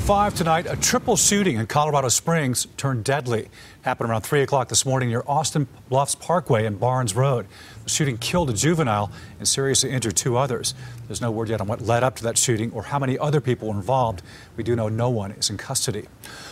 5 tonight, a triple shooting in Colorado Springs turned deadly. Happened around 3 o'clock this morning near Austin Bluffs Parkway and Barnes Road. The shooting killed a juvenile and seriously injured 2 others. There's no word yet on what led up to that shooting or how many other people were involved. We do know no one is in custody.